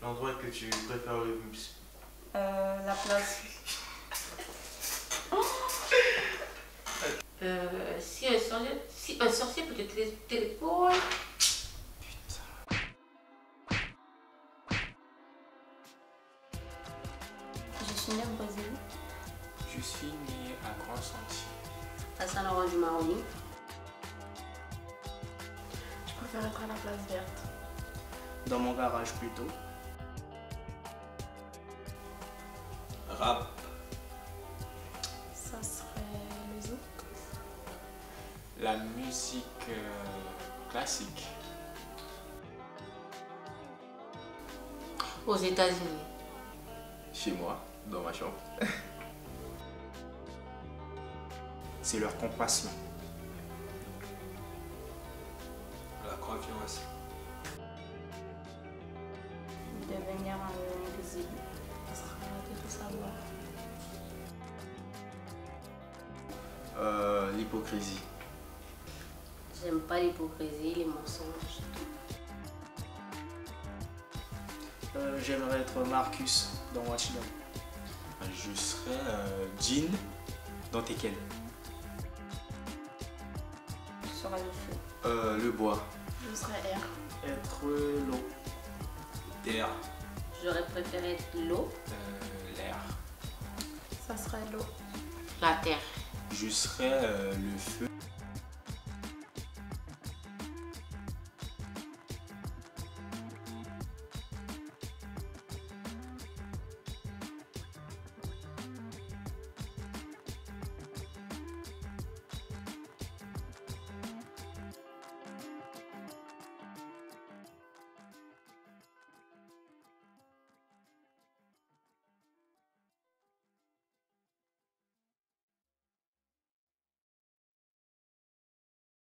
L'endroit que tu préfères le plus. La place. Si un sorcier peut te téléporter. Je suis née au Brésil. Je suis né à Grand Sentier. À Saint-Laurent-du-Maroni. Je préfère être à la place verte. Dans mon garage plutôt. Rap. Ça serait le zouk. La musique classique. Aux États-Unis. Chez moi, dans ma chambre. C'est leur compassion. La confiance. Devenir invisible. Ça serait de tout savoir. L'hypocrisie. J'aime pas l'hypocrisie, les mensonges. J'aimerais être Marcus dans Watch Dogs. Je serais Jean dans Tekken. Je serais le feu. Le bois. Je serais air. Être l'eau. Terre. J'aurais préféré être l'eau, L'air. Ça serait l'eau. la terre. Je serais le feu.